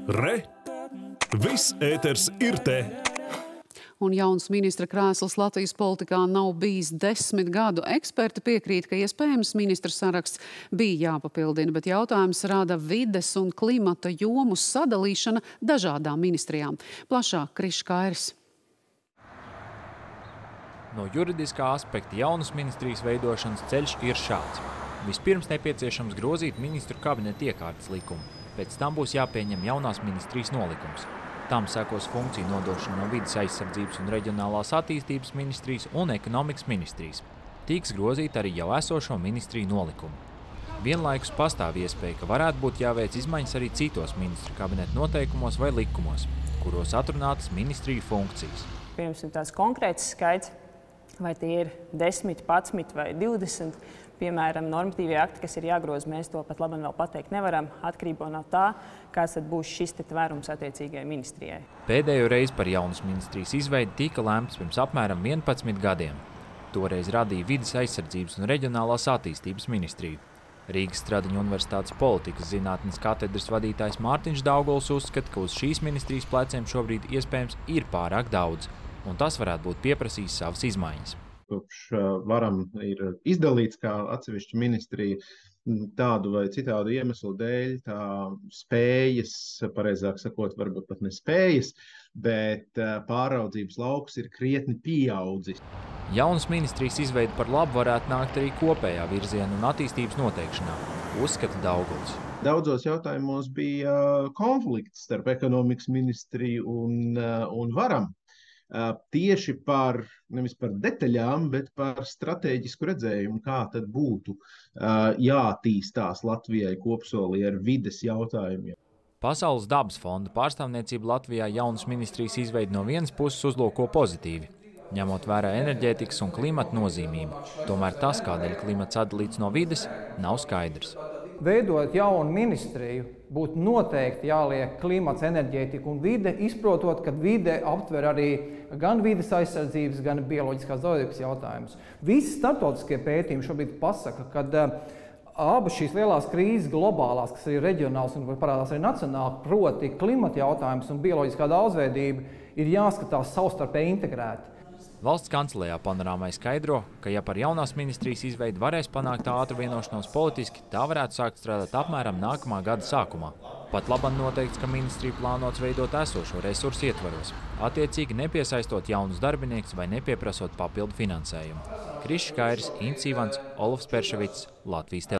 Re! Viss ēters ir te! Un jauns ministra krēsls Latvijas politikā nav bijis 10 gadu. Eksperti piekrīt, ka iespējams ministra saraksts bija jāpapildina, bet jautājums rada vides un klimata jomu sadalīšana dažādām ministrijām. Plašāk Krišs Kairis. No juridiskā aspekta jaunas ministrijas veidošanas ceļš ir šāds. Vispirms nepieciešams grozīt ministru kabineta iekārtas likumu. Pēc tam būs jāpieņem jaunās ministrijas nolikums. Tam sekos funkciju nodošana no vides aizsardzības un reģionālās attīstības ministrijas un ekonomikas ministrijas. Tiks grozīt arī jau esošo ministriju nolikumu. Vienlaikus pastāv iespēja, ka varētu būt jāveic izmaiņas arī citos ministru kabineta noteikumos vai likumos, kuros atrunātas ministriju funkcijas. Pirms ir tās konkrēts skaits, vai tie ir 10, 11 vai 20, piemēram, normatīvie akti, kas ir jāgroza, mēs to pat labi vēl pateikt nevaram, atkarībā no tā, kāds tad būs šis tvērums attiecīgajai ministrijai. Pēdējo reizi par jaunas ministrijas izveidi tika lēmts pirms apmēram 11 gadiem. Toreiz radīja vides aizsardzības un reģionālās attīstības ministriju. Rīgas Stradiņu universitātes politikas zinātnes katedras vadītājs Mārtiņš Dauguls uzskata, ka uz šīs ministrijas pleciem šobrīd iespējams ir pārāk daudz, un tas varētu būt pieprasījis savas izmaiņas. Kopš varam ir izdalīts kā atsevišķa ministrija tādu vai citādu iemeslu dēļ, tā spējas, pareizāk sakot, varbūt pat nespējas, bet pāraudzības lauks ir krietni pieaudzis. Jaunas ministrijas izveida par labu varētu nākt arī kopējā virziena un attīstības noteikšanā, uzskata Dauguls. Daudzos jautājumos bija konflikts starp ekonomikas ministriju un varam. Tieši nevis par detaļām, bet par stratēģisku redzējumu, kā tad būtu jātīstās Latvijai kopsolī ar vides jautājumiem. Pasaules dabas fonda pārstāvniecība Latvijā jaunas ministrijas izveidi no vienas puses uzlūko pozitīvi, ņemot vērā enerģētikas un klimata nozīmību. Tomēr tas, kādēļ klimats atdalīts no vides, nav skaidrs. Veidot jaunu ministriju, būtu noteikti jāliek klimats, enerģētika un vide, izprotot, ka vide aptver arī gan vides aizsardzības, gan bioloģiskās daudzveidības jautājumus. Visi starptautiskie pētījumi šobrīd pasaka, ka abas šīs lielās krīzes globālās, kas ir reģionāls un parādās arī nacionāli, proti klimata jautājums un bioloģiskā daudzveidība, ir jāskatās savstarpēji integrēti. Valsts kancelējā Panorāmai skaidro, ka ja par jaunās ministrijas izveidi varēs panākt ātru vienošanos politiski, tā varētu sākt strādāt apmēram nākamā gada sākumā. Pat labam noteikts, ka ministrija plānots veidot esošo resursu ietvaros, attiecīgi nepiesaistot jaunus darbiniekus vai nepieprasot papildu finansējumu. Krišs Kairis, Ints Ivans, Olofs Perševics, Latvijas